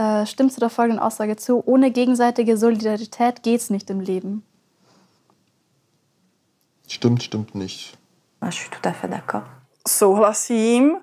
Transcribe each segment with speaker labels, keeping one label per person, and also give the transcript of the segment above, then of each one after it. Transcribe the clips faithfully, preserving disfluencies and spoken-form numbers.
Speaker 1: äh, stimmt zu der folgenden Aussage zu: Ohne gegenseitige Solidarität geht's nicht im Leben.
Speaker 2: Stimmt, stimmt nicht.
Speaker 3: Je suis tout à fait d'accord.
Speaker 4: Souhlasím.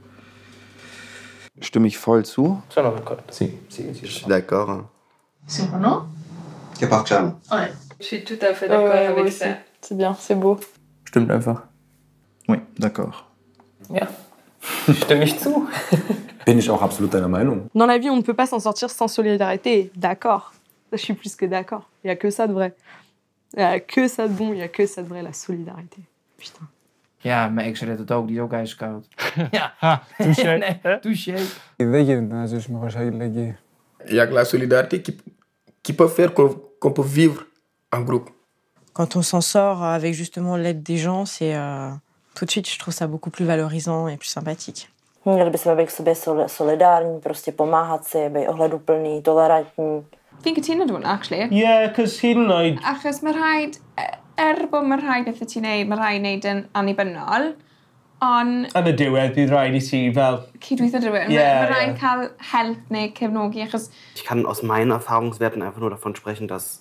Speaker 5: Stimme ich voll zu?
Speaker 6: Sono d'accordo.
Speaker 7: Sì.
Speaker 6: Sì, sì.
Speaker 7: Je suis d'accord.
Speaker 8: Sono?
Speaker 7: Che facciamo?
Speaker 8: Ouais.
Speaker 3: Je suis tout à fait d'accord
Speaker 4: Euh,
Speaker 3: avec
Speaker 4: aussi.
Speaker 3: ça. C'est bien, c'est beau.
Speaker 5: Stimmt einfach.
Speaker 2: Oui, d'accord.
Speaker 6: Ja, stimme ich zu.
Speaker 7: Bin ich auch absolut deiner Meinung.
Speaker 4: Dans la vie, on ne peut pas s'en sortir sans solidarité. D'accord. Je suis plus que d'accord. Il n'y a que ça de vrai. Il n'y a que ça de bon, il n'y a que ça de vrai, la solidarité. Putain.
Speaker 9: Ja, mijn ex redt het ook, die is ook ijskoud.
Speaker 6: Ja, touché. Nee, touché.
Speaker 10: Δεν γίνεται να ζήσουμε χωρίς αλληλεγγύη.
Speaker 11: Il y a que la solidarité qui, qui peut faire qu'on qu'on peut vivre en groupe.
Speaker 3: Quand on s'en sort avec justement l'aide des gens, c'est euh, tout de suite, je trouve ça beaucoup plus valorisant et plus sympathique.
Speaker 12: Měli bychom být k sobě solidární, prostě pomáhat si, být ohleduplný, tolerantní.
Speaker 13: Fi'n cytuno dwi'n, actually.
Speaker 6: Yeah, cos hyn yn oed...
Speaker 13: Achos mae rhaid, er bod mae rhaid beth ti'n neud, mae rhaid neud yn annibynnol, ond...
Speaker 6: Yn y diwedd, bydd rhaid i ti fel...
Speaker 13: Cydweithio rhywun,
Speaker 6: Yeah,
Speaker 13: mae rhaid
Speaker 6: yeah.
Speaker 13: cael help neu cefnogi, achos...
Speaker 14: Ich kann aus meinen Erfahrungswerten einfach nur davon sprechen, dass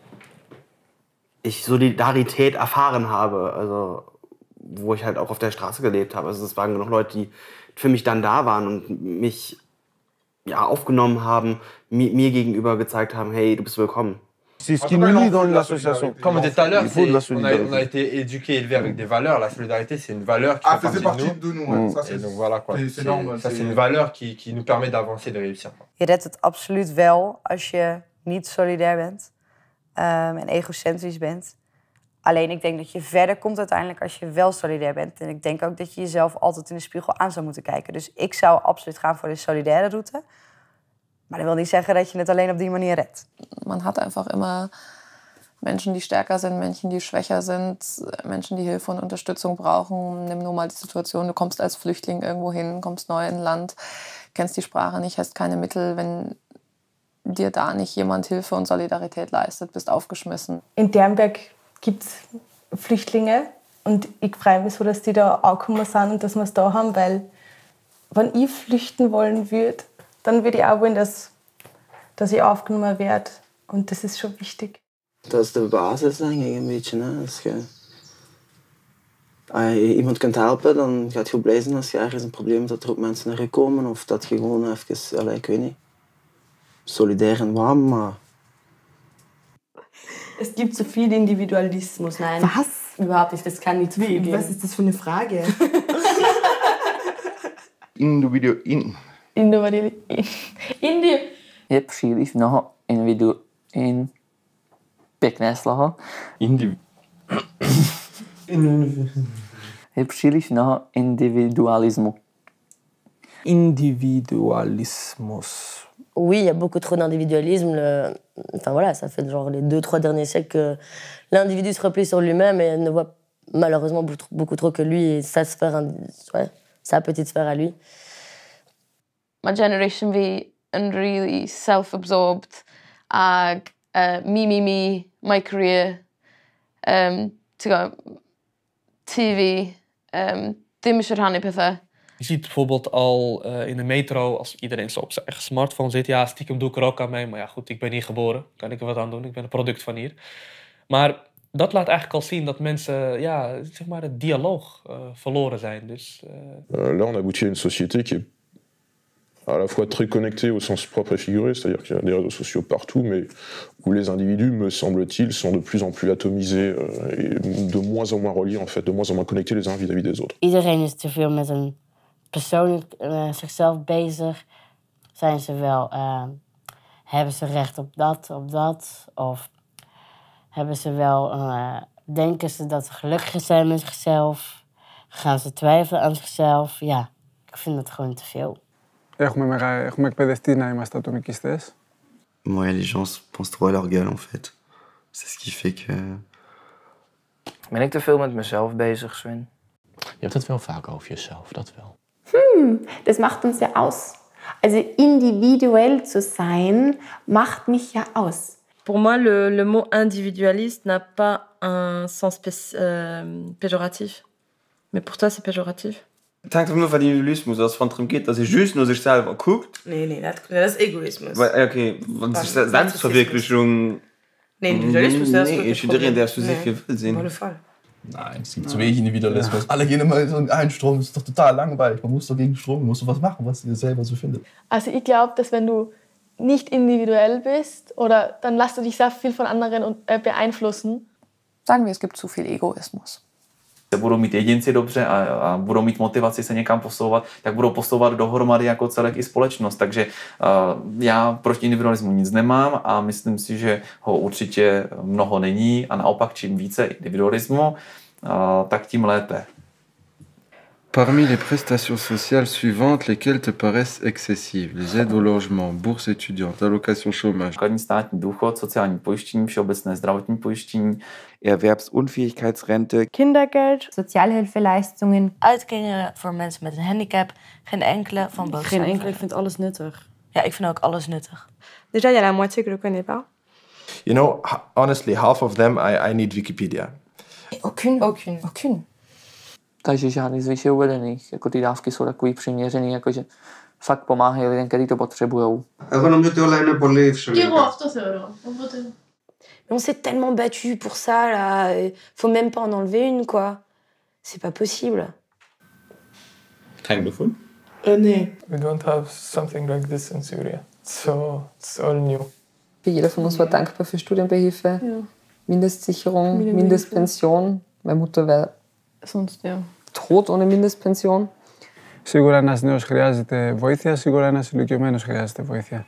Speaker 14: ich Solidarität erfahren habe, also wo ich halt auch auf der Straße gelebt habe. Also es waren genug Leute, die für mich dann da waren und mich ja, aufgenommen haben, mir, mir gegenüber gezeigt haben, hey, du bist willkommen.
Speaker 5: C'est ce qui nous lie dans l'association.
Speaker 7: Comme on disait tout à l'heure,
Speaker 5: Il faut de la
Speaker 7: on a,
Speaker 5: solidarité.
Speaker 7: on a été éduqués, élevés avec des valeurs. La solidarité, c'est une valeur qui
Speaker 2: Ah,
Speaker 7: fait
Speaker 2: faisait
Speaker 7: partie
Speaker 2: partie
Speaker 7: de nous.
Speaker 2: de nous, ouais.
Speaker 7: Mm.
Speaker 2: Ça, c'est-
Speaker 7: Et donc voilà quoi.
Speaker 2: c'est- c'est normal,
Speaker 7: Ça,
Speaker 2: c'est-
Speaker 7: c'est une valeur qui, qui nous permet d'avancer et de réussir.
Speaker 15: Je redt het absoluut wel als je niet solidair bent um, en egocentrisch bent. Alleen ik denk dat je verder komt uiteindelijk als je wel solidair bent. En ik denk ook dat je jezelf altijd in de spiegel aan zou moeten kijken. Dus ik zou absoluut gaan voor de solidaire route. Maar dat wil niet zeggen dat je het alleen op die manier redt.
Speaker 16: Man hat einfach immer Menschen, die stärker sind, Menschen, die schwächer sind, Menschen, die Hilfe und Unterstützung brauchen. Nimm nur mal die Situation, du kommst als Flüchtling irgendwo hin, kommst neu in ein Land, kennst die Sprache nicht, hast keine Mittel. Wenn dir da nicht jemand Hilfe und Solidarität leistet, bist aufgeschmissen.
Speaker 17: In Dernberg gibt es Flüchtlinge und ich freue mich so, dass die da angekommen sind und dass wir es da haben, weil wenn ich flüchten wollen würde, dann würde ich auch wollen, dass, dass ich aufgenommen werde und das ist schon wichtig.
Speaker 18: Dat is de basis, denk ik, een beetje. Hè. Als, je, als je iemand kunt helpen, dan gaat je ook blij zijn als je ergens een probleem hebt dat er ook mensen naar je komen. Of dat je gewoon even, allee, ik weet niet, solidair en warm, maar...
Speaker 19: Es gibt zu viel Individualismus. Nein.
Speaker 17: Was?
Speaker 19: Überhaupt nicht, das kann nicht zu viel geben.
Speaker 17: Was ist das für eine Frage?
Speaker 2: Individu... In...
Speaker 17: Individu... Indi...
Speaker 9: Je příliš mnoho individu... In... Pěkné slovo.
Speaker 7: Indiv...
Speaker 9: Je příliš mnoho individualismu.
Speaker 7: Individualismus.
Speaker 20: Oui, il y a beaucoup trop d'individualisme. Le... Enfin voilà, ça fait genre les deux, trois derniers siècles que l'individu se replie sur lui-même et ne voit malheureusement beaucoup trop que lui et sa sphère, ouais, sa petite sphère à lui.
Speaker 21: Mae generation fi yn really self-absorbed ag uh, me, me, me, my career, um, T V, um, ddim eisiau rhannu pethau.
Speaker 22: Je ziet bijvoorbeeld al uh, in de metro, als iedereen zo op zijn eigen smartphone zit. Ja, stiekem doe ik er ook aan mee. Maar ja, goed, ik ben hier geboren. Kan ik er wat aan doen? Ik ben een product van hier. Maar dat laat eigenlijk al zien dat mensen, ja, zeg maar, het dialoog uh, verloren zijn. Dus, uh...
Speaker 23: Euh, là, on aboutit à une société qui est à la fois très connectée au sens propre et figuré, c'est-à-dire qu'il y a des réseaux sociaux partout, mais où les individus, me semble-t-il, sont de plus en plus atomisés euh, et de moins en moins reliés, en fait, de moins en moins connectés les uns vis-à-vis des autres.
Speaker 20: Iedereen is te veel met een persoonlijk uh, zichzelf bezig. Zijn ze wel, uh, hebben ze recht op dat, op dat? Of hebben ze wel, uh, denken ze dat ze gelukkig zijn met zichzelf? Gaan ze twijfelen aan zichzelf? Ja, ik vind het gewoon te veel.
Speaker 10: Έχουμε, μεγα... Έχουμε εκπαιδευτεί να είμαστε ατομικιστές.
Speaker 7: Ouais, les gens pensent trop à leur gueule en fait. C'est ce qui fait que...
Speaker 9: Ben ik te veel met mezelf bezig, Sven?
Speaker 6: Je hebt het wel vaak over jezelf, dat wel.
Speaker 24: Hm, das macht uns ja aus. Also individuell zu sein, macht mich ja aus.
Speaker 3: Pour moi, le, le mot individualiste n'a pas un sens euh, péjoratif. Mais pour toi, c'est péjoratif?
Speaker 5: Es hängt nur von Individualismus, dass es darum geht, dass er just nur sich selber guckt.
Speaker 1: Nee, nee, das, das ist Egoismus.
Speaker 5: Weil, okay, wenn sich Selbstverwirklichung...
Speaker 1: Nee, Individualismus, das ist
Speaker 5: nee, ich bin der zu sehr viel will sehen.
Speaker 1: Auf jeden Fall.
Speaker 2: Nein, es gibt zu wenig Individualismus. Ja. Alle gehen immer so in einen Strom, das ist doch total langweilig. Man muss doch gegen Strom, man muss doch was machen, was ihr selber so findet.
Speaker 4: Also ich glaube, dass wenn du nicht individuell bist, oder dann lässt du dich sehr viel von anderen beeinflussen.
Speaker 16: Sagen wir, es gibt zu viel Egoismus.
Speaker 8: Budou mít jedinci dobře a, a budou mít motivaci se někam posouvat, tak budou posouvat dohromady jako celek i společnost. Takže uh, já proti individualismu nic nemám a myslím si, že ho určitě mnoho není a naopak čím více individualismu, uh, tak tím lépe.
Speaker 11: Parmi les prestations sociales suivantes, lesquelles te paraissent excessives? Les aides au logement, bourse étudiante, allocation chômage.
Speaker 8: Základní státní důchod, sociální pojištění, všeobecné zdravotní pojištění,
Speaker 5: Erwerbsunfähigkeitsrente,
Speaker 17: Kindergeld,
Speaker 12: Sozialhilfeleistungen, uitkeringen voor mensen met een handicap. Geen enkele van boven.
Speaker 3: Geen enkele, ik vind alles nuttig.
Speaker 12: Ja, ik vind ook alles nuttig.
Speaker 17: Déjà, il y a la moitié que je ne connais pas.
Speaker 2: You know, honestly, half of them I, I need Wikipedia.
Speaker 12: Aucune. Aucune.
Speaker 3: Aucune.
Speaker 9: Takže žádný z výše uvedených. Jako ty dávky jsou takový přiměřený, jakože fakt pomáhají lidem, kteří to potřebujou.
Speaker 7: Εγώ νομίζω ότι όλα είναι πολύ φυσιολογικά.
Speaker 4: Και εγώ αυτό θεωρώ. Οπότε...
Speaker 12: On s'est tellement battu pour ça, là. Faut même pas en enlever une, quoi. C'est pas possible.
Speaker 6: Kein gefunden?
Speaker 10: Uh, nee. We don't have something like this in Syria. So it's all new.
Speaker 16: Jeder von uns war dankbar für Studienbehilfe, ja. Mindestsicherung, Mindest Mindestpension. Meine Mutter wäre sonst ja tot ohne Mindestpension.
Speaker 10: Σίγουρα ένας νέος χρειάζεται βοήθεια, σίγουρα ένας ηλικιωμένος χρειάζεται βοήθεια.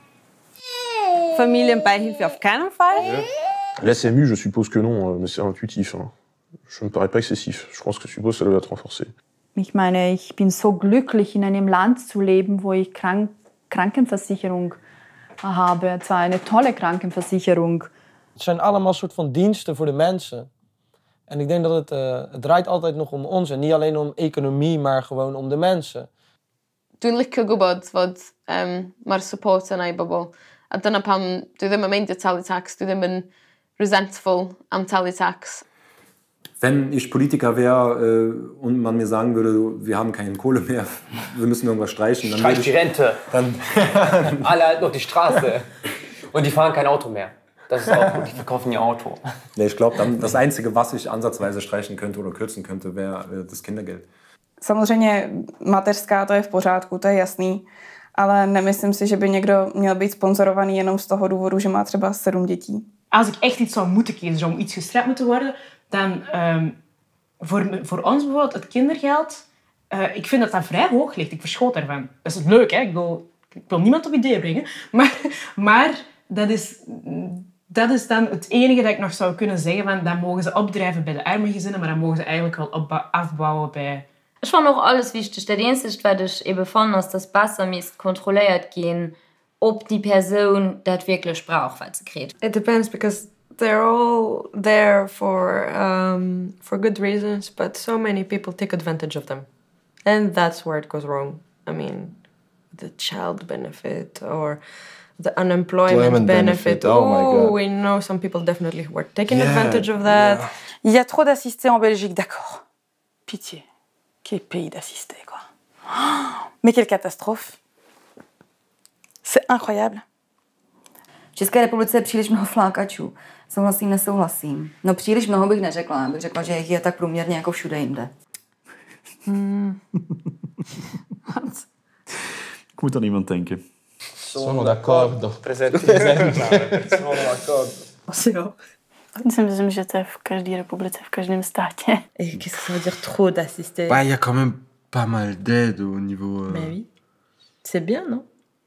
Speaker 1: Familienbeihilfe auf keinen Fall.
Speaker 23: La S M U, je suppose que non, mais c'est intuitif. Hein. Je ne me parais pas excessif. Je pense que je suppose que ça doit être renforcé.
Speaker 25: Ich meine, ich bin so glücklich, in einem Land zu leben, wo ich Krank Krankenversicherung habe. Zwar eine tolle Krankenversicherung.
Speaker 26: Het zijn allemaal soort van diensten voor de mensen. En ik denk dat het, uh, het draait altijd nog om ons. En niet alleen om economie, maar gewoon om de mensen.
Speaker 21: Dwi'n licio gwybod fod um, mae'r support yna i bobl. A dyna pam dwi ddim yn meindio talu tax, dwi ddim yn resentful am talu tax.
Speaker 27: Wenn ich Politiker wäre äh, und man mir sagen würde, wir haben keine Kohle mehr, wir müssen irgendwas streichen, dann
Speaker 6: Streich
Speaker 27: würde
Speaker 6: die Rente. Dann alle halten auf die Straße. Und die fahren kein Auto mehr. Das ist auch gut, die verkaufen ihr Auto.
Speaker 27: Ja, ich glaube, dann das Einzige, was ich ansatzweise streichen könnte oder kürzen könnte, wäre wär das Kindergeld.
Speaker 13: Samozřejmě mateřská, to je v pořádku, to je jasný. Ale nemyslím si, že by někdo měl být sponsorovaný jenom z toho důvodu, že má třeba sedm dětí.
Speaker 28: Als ik echt iets zou moeten kiezen, zou iets gestraft moeten worden, dan um, voor, voor ons bijvoorbeeld het kindergeld, uh, ik vind dat dat vrij hoog ligt. Ik verschoot daarvan. Dat is leuk, hè? Ik wil, ik wil niemand op idee brengen. Maar, maar dat, is, dat is dan het enige dat ik nog zou kunnen zeggen. Van, dan mogen ze opdrijven bij de arme gezinnen, maar dan mogen ze eigenlijk wel opbou- afbouwen bij...
Speaker 29: Ich fand auch alles wichtig. Der Einzige, was ich eben fand, dass das besser müsste kontrolliert gehen, ob die Person das wirklich braucht, was sie kriegt.
Speaker 17: It depends, because they're all there for um, for good reasons, but so many people take advantage of them, and that's where it goes wrong. I mean, the child benefit or the unemployment
Speaker 2: Employment
Speaker 17: benefit.
Speaker 2: benefit. Oh my God.
Speaker 17: we know some people definitely were taking
Speaker 2: Yeah,
Speaker 17: advantage of that.
Speaker 2: yeah.
Speaker 30: Il y a trop d'assistés en Belgique, d'accord. Pitié. Quel pays d'assistés, quoi. Mais quelle catastrophe. C'est incroyable.
Speaker 15: V České republice je příliš mnoho flákačů. Souhlasím, nesouhlasím. No příliš mnoho bych neřekla. Bych řekla, že jich je tak průměrně jako všude jinde.
Speaker 30: Hmm.
Speaker 31: Ik moet aan iemand denken.
Speaker 2: Sono d'accordo.
Speaker 6: Presenti Sono d'accordo.
Speaker 30: Asi jo. Si myslím, že to je v každé republice, v každém státě.
Speaker 1: Et qu'est-ce que ça veut dire trop d'assister?
Speaker 11: Bah, il y a quand même pas mal d'aide au niveau... Euh...
Speaker 1: Mais oui. C'est bien, non?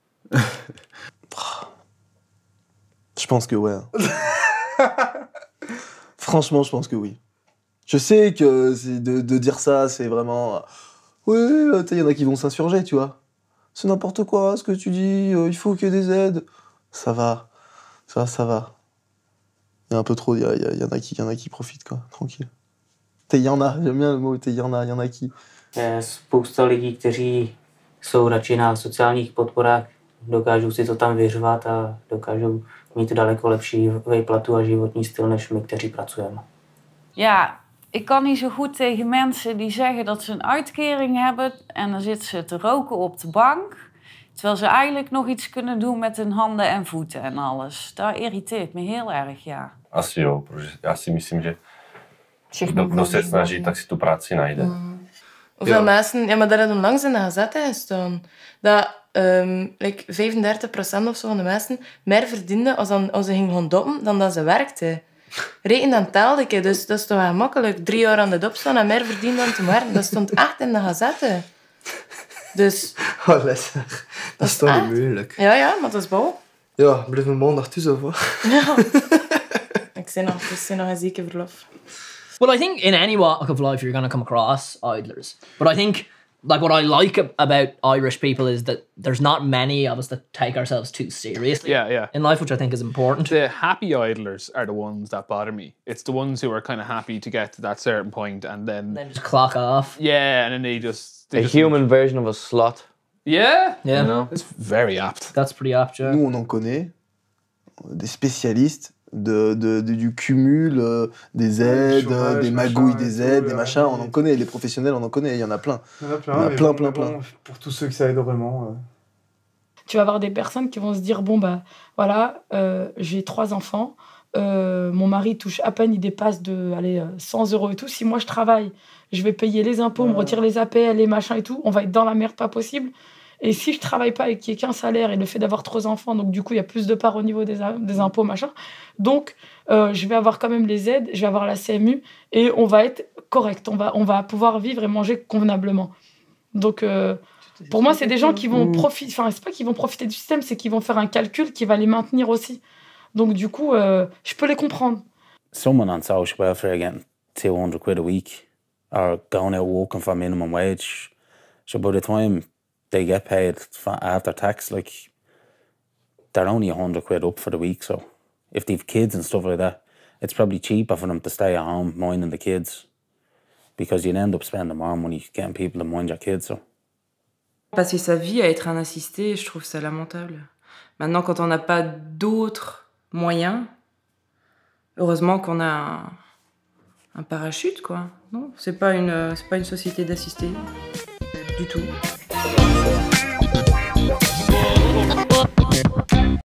Speaker 2: Je pense que ouais. Franchement, je pense que oui. Je sais que de, de dire ça, c'est vraiment... Oui, il y en a qui vont s'insurger, tu vois. C'est n'importe quoi, ce que tu dis, euh, il faut qu'il y ait des aides. Ça va, ça va, ça va. Il y a un peu trop, il y, y, y en a qui, y en a qui profitent, quoi, tranquille. Il y en a, j'aime bien le mot, il y en a, il y en a qui.
Speaker 32: Je spousta lidí, kteří jsou radši na sociálních podporách, dokážou si to tam vyřvat a dokážou mít daleko lepší výplatu a životní styl, než my, kteří pracujeme.
Speaker 12: Ja,
Speaker 3: Ik kan niet zo goed tegen mensen die zeggen dat ze een uitkering hebben en dan zitten ze te roken op de bank. Terwijl ze eigenlijk nog iets kunnen doen met hun handen en voeten en alles. Dat irriteert me heel erg, ja.
Speaker 4: Asi jo, protože já si myslím, že kdo, kdo se snaží, tak si tu práci najde.
Speaker 28: Mm. Hoeveel ja. mensen... Ja, maar daar hebben langs in de gazette gestaan. Dat um, like vijfendertig procent of zo van de mensen meer verdienden als, dan, als ze gingen gaan doppen dan dat ze werkten. Reken dan telde ik, dus dat is toch wel gemakkelijk. Drie jaar aan de dop staan en meer verdienen dan te werken. Dat stond echt in de gazette. Dus...
Speaker 2: Oh, lekker. Dat is toch niet moeilijk.
Speaker 28: Ja, ja, maar dat is bouw.
Speaker 2: Ja, blijf me maandag tussen, of
Speaker 28: Ja. Ik zei nog, ik zei nog een zieke verlof.
Speaker 5: Well, I think in any walk of life you're going to come across idlers. But I think, like, what I like about Irish people is that there's not many of us that take ourselves too seriously
Speaker 7: yeah, yeah.
Speaker 5: in life, which I think is important.
Speaker 7: The happy idlers are the ones that bother me. It's the ones who are kind of happy to get to that certain point and then...
Speaker 5: And then just clock off.
Speaker 7: Yeah, and then they just... They
Speaker 6: a
Speaker 7: just
Speaker 6: human version of a slut.
Speaker 7: Yeah,
Speaker 5: yeah.
Speaker 7: You know? It's very apt.
Speaker 5: That's pretty apt, yeah.
Speaker 2: Nous, on en connaît des spécialistes de, de, de, du cumul euh, des aides, chômage, des magouilles des aides, des machins. On en connaît, les professionnels, on en connaît, il y en a plein.
Speaker 8: Il y en a plein,
Speaker 2: il y en a plein,
Speaker 8: bon,
Speaker 2: plein,
Speaker 8: bon,
Speaker 2: plein.
Speaker 8: Pour tous ceux que ça aide vraiment... Euh...
Speaker 28: Tu vas avoir des personnes qui vont se dire, bon, bah, voilà, euh, j'ai trois enfants, euh, mon mari touche à peine, il dépasse de allez, cent euros et tout. Si moi, je travaille, je vais payer les impôts, ouais. me retire les A P L, les machins et tout, on va être dans la merde, pas possible. Et si je travaille pas et qu'il n'y ait qu'un salaire et le fait d'avoir trois enfants, donc du coup, il y a plus de part au niveau des, des impôts, machin. Donc, euh, je vais avoir quand même les aides, je vais avoir la C M U et on va être correct. On va, on va pouvoir vivre et manger convenablement. Donc, euh, pour moi, c'est des gens qui vont profiter... Enfin, c'est pas qu'ils vont profiter du système, c'est qu'ils vont faire un calcul qui va les maintenir aussi. Donc, du coup, euh, je peux les comprendre.
Speaker 9: Someone on social welfare getting two hundred quid a week or going out working for minimum wage. So by the time they get paid after tax, like, they're only one hundred quid up for the week. So if they've kids and stuff like that, it's probably cheaper for them to stay at home minding the kids because you'd end up spending more money getting people to mind your kids. So.
Speaker 1: Passer sa vie à être un assisté, je trouve ça lamentable. Maintenant, quand on n'a pas d'autres moyens, heureusement qu'on a un, un parachute, quoi. Non, c'est pas une, c'est pas une société d'assistés du tout.